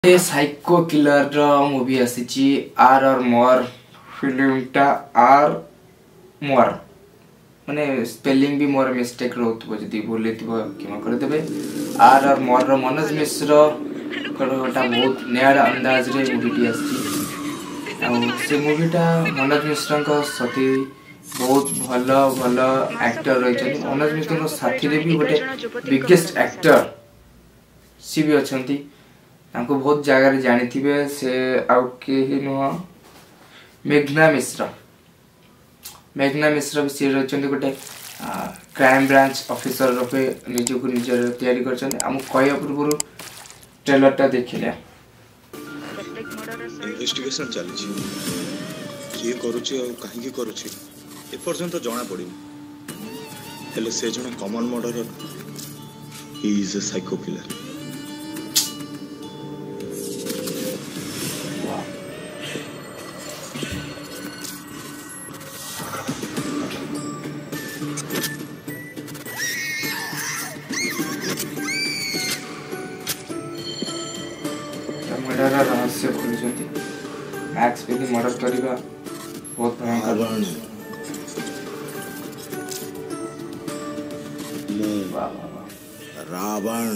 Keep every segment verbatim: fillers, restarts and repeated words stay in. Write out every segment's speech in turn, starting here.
ये psycho killer रो movie आसी आर और मोर फिल्म टा आर मोर माने स्पेलिंग भी मोर मिस्टेक रहउतबो जदी बोलेतिबो किमा कर देबे। आर और मोर रो मनोज मिश्र करोटा बहुत नया अंदाज रे मूवी टी आसी आ से मूवी टा मनोज मिश्र का सती बहुत भलो भलो एक्टर रही छथि। मनोज मिश्र को साथी रे भी गोटे बिगेस्ट एक्टर सी भी अछंती। हमको बहुत जगह जानी थी से आउ के ही नुह मेघना मिश्र मेघना मिश्र भी सी रही गोटे क्राइम ब्रांच ऑफिसर रूपे निज को निजर तैयारी कर आम कह पूर्व ट्रेलर टा देखिले इन्वेस्टिगेशन चली किए करूची और काहे की करूची ए पर्यंत जणा पड़ी हेले से जण कॉमन मर्डरर ही is a psycho killer. Murder रहस्य खोलुଛନ୍ତି मैक्स पे भी मर्डर करबा बहुत भयंकर रावण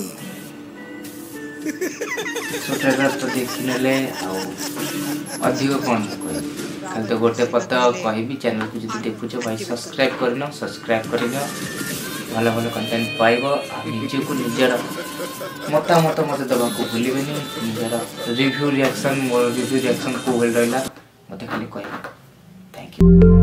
ट्रेलर तो देखिनले आ अधिक कोन खाली तो गोटे पता कहबी चैनल को जदी देखुछो भाई सब्सक्राइब करनो सब्सक्राइब करनो भलो भलो कंटेंट पाइबो आ निजे को निजर मता मत मत दबा को भूलिबेनी निजर रिव्यू रिएक्शन मोर रिव्यू रिएक्शन को होल रहला मते खाली कहबो। Thank you.